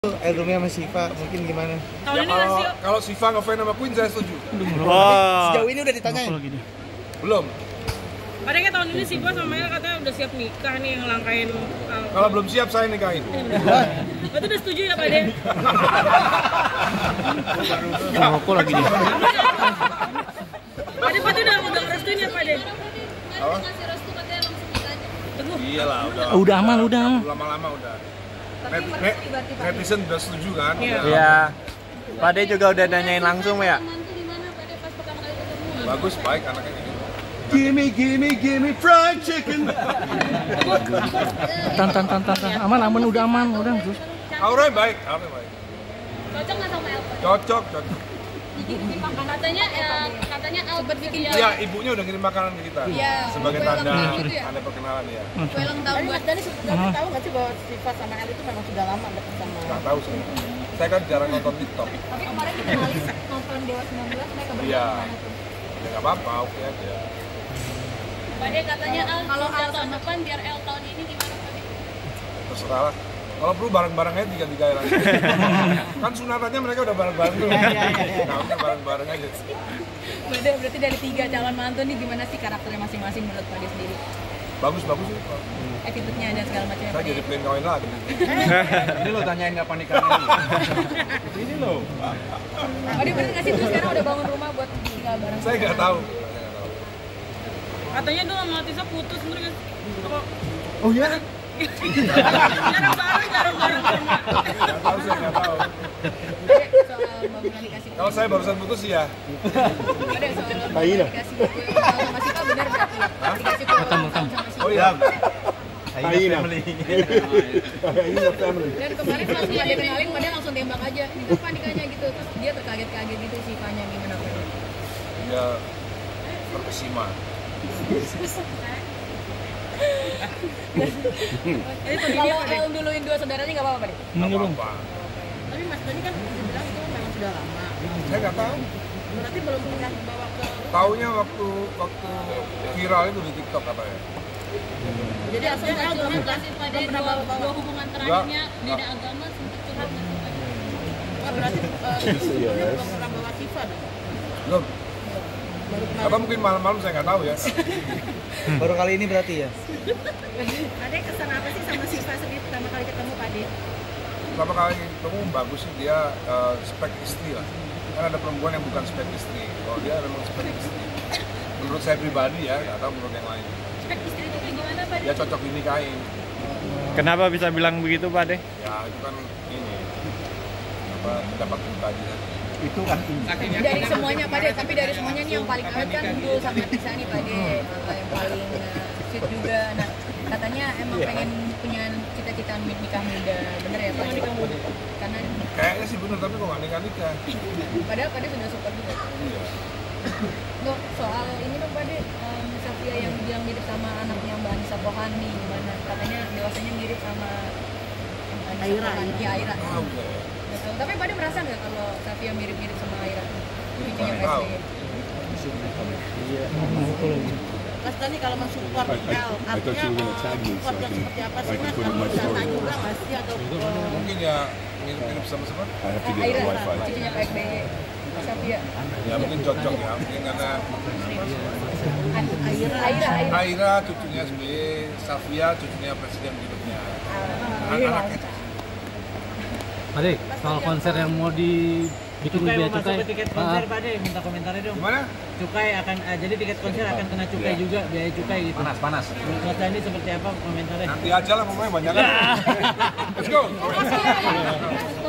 Albumnya sama Siva mungkin gimana? Ya kalau Siva ngefans sama Queen saya setuju. Sejauh ini udah ditanyain? Belum. Padahal tahun ini Siva sama Mel katanya udah siap nikah nih, yang langkain. Kalau belum siap saya nikahin. Berarti udah setuju ya Pak De? Rokok lagi nih. Pak De udah restuin ya Pak De? Apa? Iyalah udah. Udah aman, udah. Lama-lama udah. Netizen udah setuju kan? Iya. Pak De juga udah nanyain langsung ya? Bagus, baik anaknya gitu. Gimme fried chicken. Tan. Aman, udah aman, udah. Auranya baik. Cocok nggak sama Elton? Cocok. Katanya Albert bikin Iya, ibunya udah ngirim makanan ke kita. Iya. Sebagai Kue tanda ulang tahun gitu ya? perkenalan ya. Kue ulang tahun buat Dani sebenarnya tahu nggak sih bahwa Siva sama El itu memang sudah lama dekat sama? Nggak tahu sih. Saya kan jarang nonton TikTok. Tapi kemarin kita nonton Dewa 19 mereka berdua Iya. kemana tuh? Ya nggak apa-apa, oke aja. Pak De katanya kalau tahun depan biar El tahun ini gimana Pak De? Terserah lah. Kalau perlu bareng-bareng aja tiga lagi. Kan sunatannya mereka udah bareng-bareng tuh. Nah, udah bareng-bareng aja. Pak De berarti dari 3 calon mantu nih gimana sih karakternya masing-masing menurut Pak De sendiri? Bagus sih. Attitude-nya dan segala macam. Saya jadi pengen kawin lagi. Ini lo tanyain kapan nikahnya? Ini loh. Pak De bener nggak sih tuh sekarang udah bangun rumah buat tinggal bareng? Saya nggak tahu. Katanya dulu sama Tisa putus, bener nggak sih? Oh ya? Jarang bareng. Nggak tahu saya nggak tahu. Soal bangunan dikasih Kalau saya barusan putus ya. Ada soal bangunan dikasih kue sama Siva bener berarti? Dikasih kue ulang tahun sama Siva. Oh iya. Family. Dan kemarin pas Pak De kenalin, Pak De langsung tembak aja. Ini kapan nikahnya gitu. Terus dia terkaget-kaget gitu Sivanya gimana Pak De? Ya terkesima. Kalau El duluin 2 saudaranya nggak apa-apa Pak De? Nggak apa-apa. Tapi Mas Dani kan bilang itu memang sudah lama. Saya nggak tahu. Berarti belum pernah bawa ke. Taunya waktu viral itu di TikTok katanya. Jadi aslinya El belum pernah. Kasih Pak De dua hubungan terakhirnya beda agama sempat curhat nggak sih Pak De? Wah berarti sebelumnya belum pernah bawa Siva dong. Belum. Atau mungkin malam-malam saya nggak tahu ya. Baru kali ini berarti ya? Ada kesan apa sih sama Siva sendiri pertama kali ketemu Pak De? Pertama kali ketemu bagus sih dia spek istri lah. Kan ada perempuan yang bukan spek istri. Kalau dia memang spek istri. Menurut saya pribadi ya, nggak tahu menurut yang lain. Spek istri itu kayak gimana Pak De? Dia cocok dinikahin. Kenapa bisa bilang begitu, Pak De? Ya itu kan ini pendapat pribadi kan. Itu kan Dari semuanya Pak De, tapi dari semuanya nih yang paling awet kan Dul sama Tisa nih Pak De, yang paling sweet juga. Nah katanya emang pengen punya cita-cita nikah muda, bener ya Pak De? Karena Kayaknya sih bener tapi kok nggak nikah. padahal Pak De sudah support juga. Iya. Loh, soal ini dong Pak De, Safia yang bilang mirip sama anaknya Mbak Anissa Pohan nih, gimana? Katanya dewasanya mirip sama Aira. Aira. Tahu saya. Betul. Tapi Pak De merasa nggak kalau Safia mirip-mirip sama Aira? Cucunya Pak Tahu. SBY. Mas Dani kalau mensupport El, artinya support yang seperti apa sih Mas? Kamu sana juga nggak sih atau? Mungkin ya mirip-mirip sama siapa? Aira, cucunya Pak SBY. Safia. Ya mungkin cocok ya, mungkin karena Aira. cucunya SBY, Safia cucunya presiden berikutnya. Anak-anaknya. Pak De, soal konser yang mau dibikin biaya cukai. Tiket konser Pak De, minta komentarnya dong. Gimana? Cukai akan jadi tiket konser akan kena cukai juga, biaya cukai gitu. panas. Mas Dani seperti apa komentarnya? Nanti aja lah pokoknya banyak kan. Let's go.